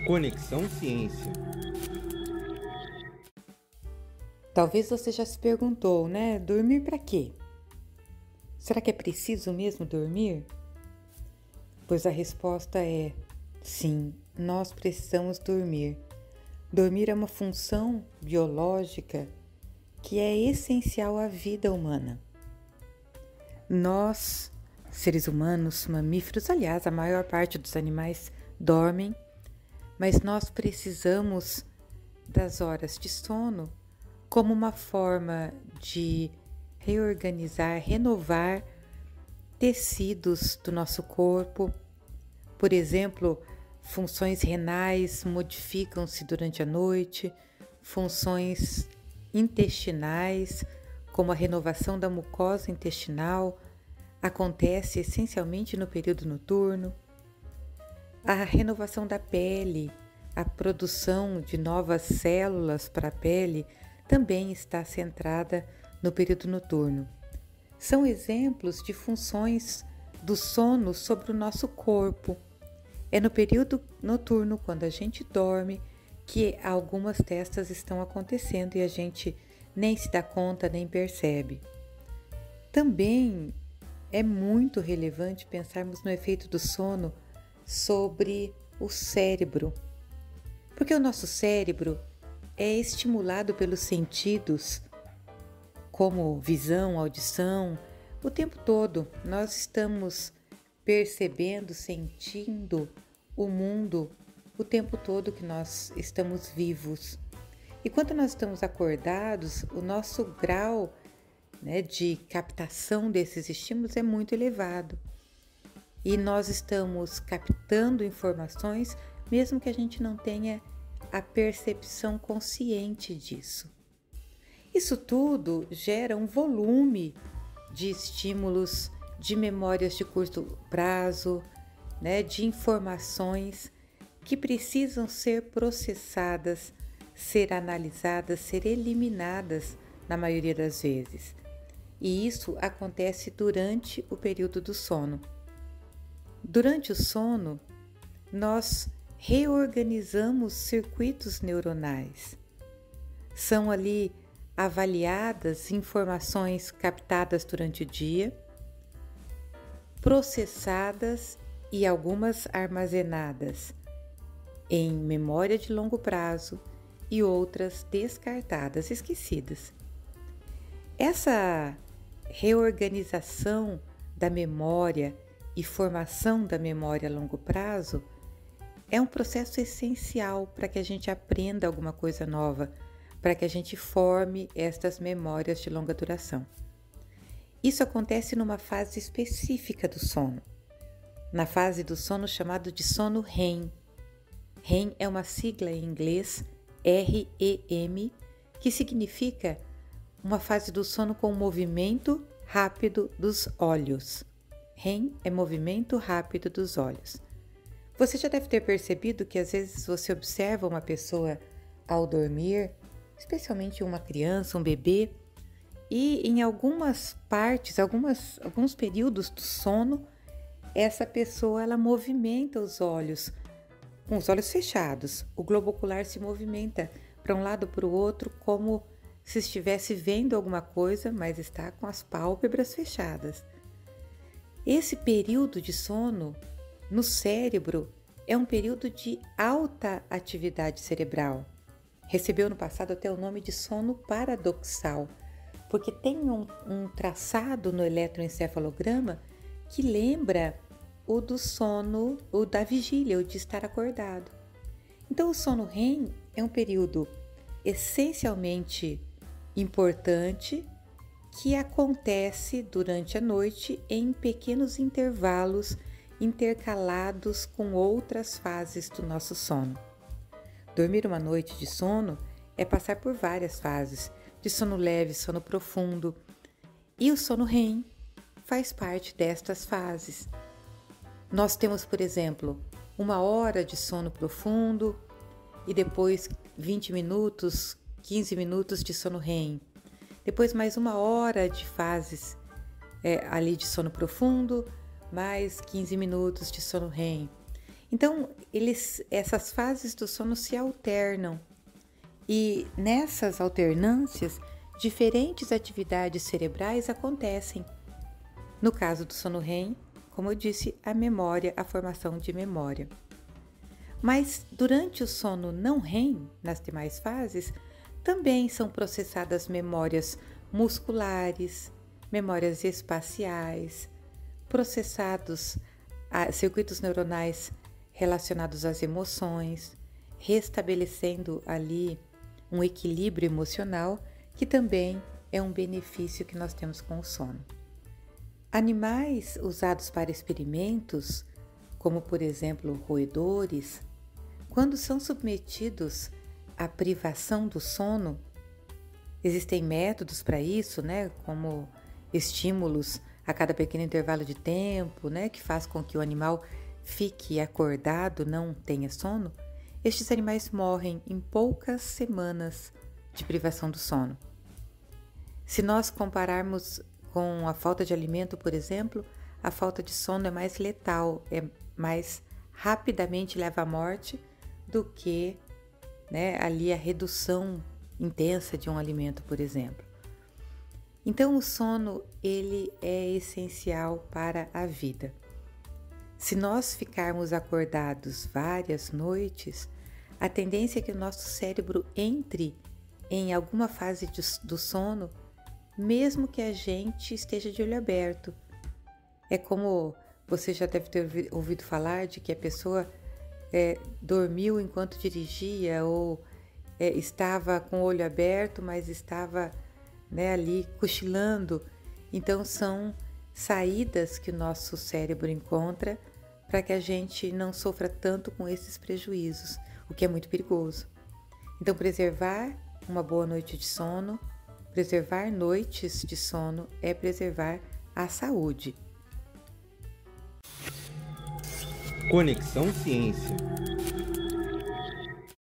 Conexão Ciência. Talvez você já se perguntou, né? Dormir para quê? Será que é preciso mesmo dormir? Pois a resposta é sim, nós precisamos dormir. Dormir é uma função biológica que é essencial à vida humana. Nós, seres humanos, mamíferos, aliás, a maior parte dos animais dormem, mas nós precisamos das horas de sono como uma forma de reorganizar, renovar tecidos do nosso corpo. Por exemplo, funções renais modificam-se durante a noite, funções intestinais, como a renovação da mucosa intestinal, acontece essencialmente no período noturno. A renovação da pele, a produção de novas células para a pele também está centrada no período noturno. São exemplos de funções do sono sobre o nosso corpo. É no período noturno, quando a gente dorme, que algumas destas estão acontecendo e a gente nem se dá conta, nem percebe. Também é muito relevante pensarmos no efeito do sono sobre o cérebro, porque o nosso cérebro é estimulado pelos sentidos, como visão, audição, o tempo todo. Nós estamos percebendo, sentindo o mundo o tempo todo que nós estamos vivos. E quando nós estamos acordados, o nosso grau, de captação desses estímulos é muito elevado. E nós estamos captando informações, mesmo que a gente não tenha a percepção consciente disso. Isso tudo gera um volume de estímulos, de memórias de curto prazo, de informações que precisam ser processadas, ser analisadas, ser eliminadas na maioria das vezes. E isso acontece durante o período do sono. Durante o sono, nós reorganizamos circuitos neuronais. São ali avaliadas informações captadas durante o dia, processadas e algumas armazenadas em memória de longo prazo e outras descartadas, esquecidas. Essa reorganização da memória e formação da memória a longo prazo é um processo essencial para que a gente aprenda alguma coisa nova, para que a gente forme estas memórias de longa duração. Isso acontece numa fase específica do sono, na fase do sono chamado de sono REM. REM é uma sigla em inglês, REM, que significa uma fase do sono com movimento rápido dos olhos. REM é movimento rápido dos olhos. Você já deve ter percebido que às vezes você observa uma pessoa ao dormir, especialmente uma criança, um bebê, e em algumas partes, alguns períodos do sono, essa pessoa ela movimenta os olhos, com os olhos fechados. O globo ocular se movimenta para um lado para o outro, como se estivesse vendo alguma coisa, mas está com as pálpebras fechadas. Esse período de sono no cérebro é um período de alta atividade cerebral. Recebeu no passado até o nome de sono paradoxal, porque tem um traçado no eletroencefalograma que lembra o do sono, o da vigília, o de estar acordado. Então, o sono REM é um período essencialmente importante que acontece durante a noite em pequenos intervalos intercalados com outras fases do nosso sono. Dormir uma noite de sono é passar por várias fases, de sono leve, sono profundo, e o sono REM faz parte destas fases. Nós temos, por exemplo, 1 hora de sono profundo e depois 20 minutos, 15 minutos de sono REM. Depois mais 1 hora de fases ali de sono profundo, mais 15 minutos de sono REM. Então, essas fases do sono se alternam e nessas alternâncias, diferentes atividades cerebrais acontecem. No caso do sono REM, como eu disse, a memória, a formação de memória. Mas durante o sono não REM, nas demais fases, também são processadas memórias musculares, memórias espaciais, processados circuitos neuronais relacionados às emoções, restabelecendo ali um equilíbrio emocional, que também é um benefício que nós temos com o sono. Animais usados para experimentos, como por exemplo roedores, quando são submetidos à privação do sono, existem métodos para isso, né, como estímulos a cada pequeno intervalo de tempo, né, que faz com que o animal fique acordado, não tenha sono. Estes animais morrem em poucas semanas de privação do sono. Se nós compararmos com a falta de alimento, por exemplo, a falta de sono é mais letal, é mais rapidamente leva à morte do que, né, ali a redução intensa de um alimento, por exemplo. Então o sono, ele é essencial para a vida. Se nós ficarmos acordados várias noites, a tendência é que o nosso cérebro entre em alguma fase do sono, mesmo que a gente esteja de olho aberto. É como você já deve ter ouvido falar de que a pessoa dormiu enquanto dirigia ou estava com o olho aberto, mas estava, né, ali cochilando. Então são saídas que o nosso cérebro encontra para que a gente não sofra tanto com esses prejuízos, o que é muito perigoso. Então preservar uma boa noite de sono, preservar noites de sono é preservar a saúde. Conexão Ciência.